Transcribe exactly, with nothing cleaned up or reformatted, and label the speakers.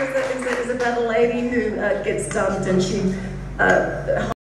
Speaker 1: is, is, is about a lady who uh, gets dumped and she uh,